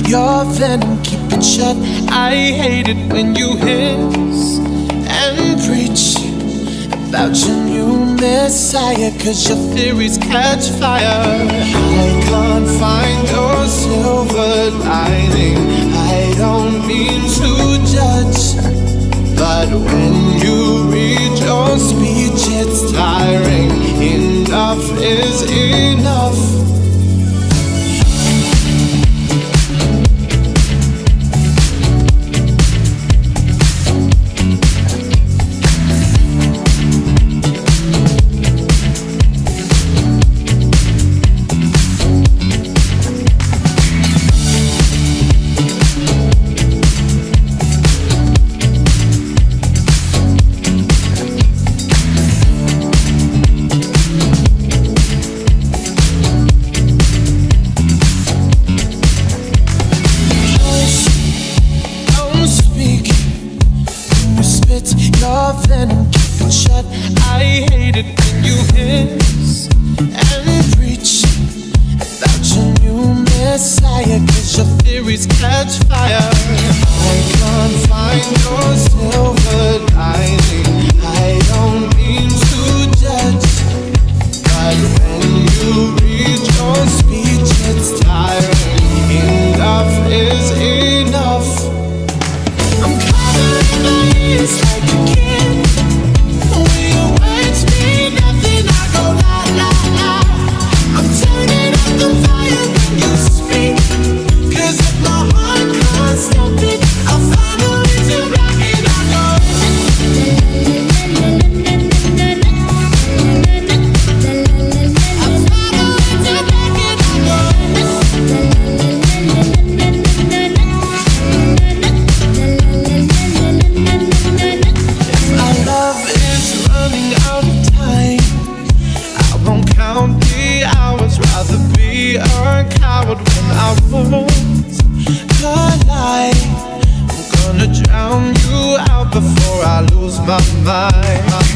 your venom, keep it shut. I hate it when you hiss and preach about your new messiah, 'cause your theories catch fire. I can't find your silver lining. I don't mean to judge, but when you read your speech, it's tiring. Enough is enough. Your venom, keep it shut. I hate it when you hiss and preach about your new messiah, 'cause your theories catch fire. I can't find your silver lining. I don't mean to judge, but when you read your speech, it's tiring. Enough is enough. I'm covering my ears like a kid. When your words mean nothing, I go la la la. I'm turning up the fire when you speak, 'cause if my heart can't stop it, I'll find a way to rock it. I go I'll find a way to rock it. I go our love is running out of time. I won't count the hours, rather be a coward when our worlds collide. I'm gonna drown you out before I lose my mind.